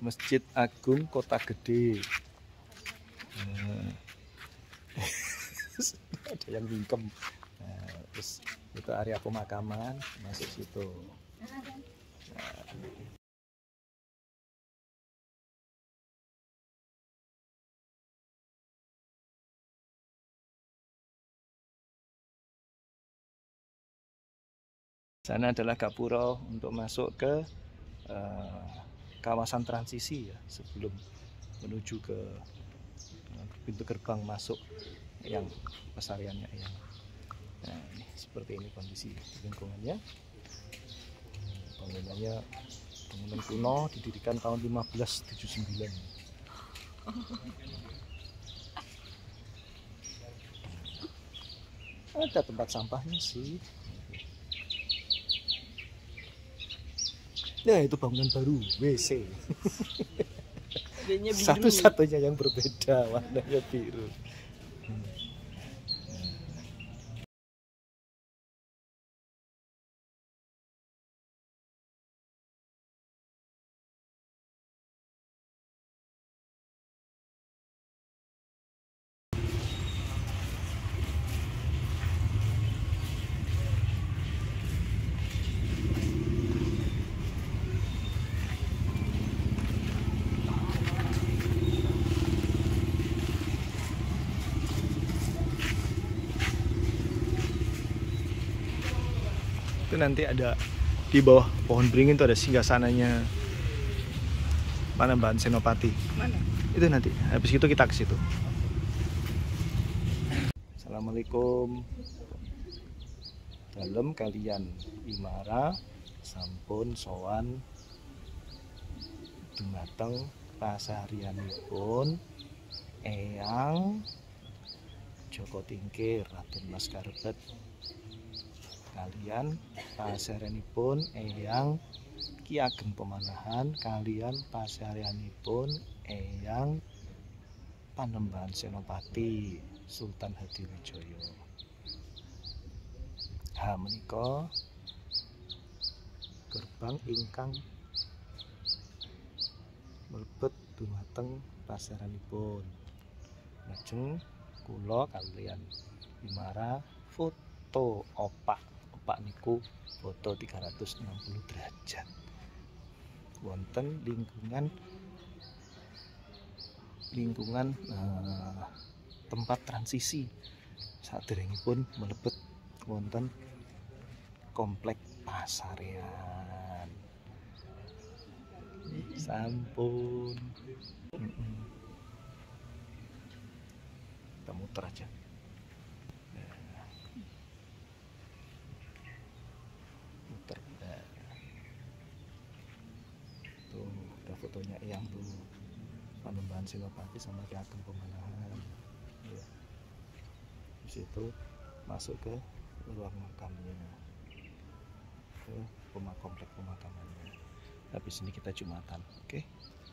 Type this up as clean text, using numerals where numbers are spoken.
Masjid Agung Kota Gede. Ada yang bingkem. Terus itu area pemakaman, masuk situ. Sana adalah gapura untuk masuk ke kawasan transisi ya, sebelum menuju ke pintu gerbang masuk yang pesariannya yang. Nah, ini seperti ini kondisi lingkungannya. Bangunannya bangunan kuno, didirikan tahun 1579. Ada tempat sampahnya sih. Nah, itu bangunan baru, WC. Satu-satunya yang berbeda, warnanya biru. Itu nanti ada di bawah pohon beringin itu ada singgasananya Panembahan Senopati. Mana? Itu nanti. Habis itu kita ke situ. Assalamualaikum. Dalem kalian Imara sampun sowan dumateng pasarianipun Eyang Joko Tingkir Raden Mas Karbet kalian pasarianipun Eyang Ki Ageng Pemanahan kalian pasarianipun Eyang Panembahan Senopati Sultan Hadiwijaya. Menika gerbang ingkang mlebet dumateng pasaranipun. Lajeng kula kaliyan Imara foto opak. Opak niku foto 360 derajat. Wonten lingkungan tempat transisi saderengipun mlebet wonten komplek pasarean. Sampun. Kita muter aja. Muter. Tuh, ada fotonya Eyang tuh. Panembahan Senopati sama Ki Ageng Pemanahan. Ya. Di situ masuk ke ruang makamnya. Ke komplek pemakamannya. Habis ini kita Jumatan, oke?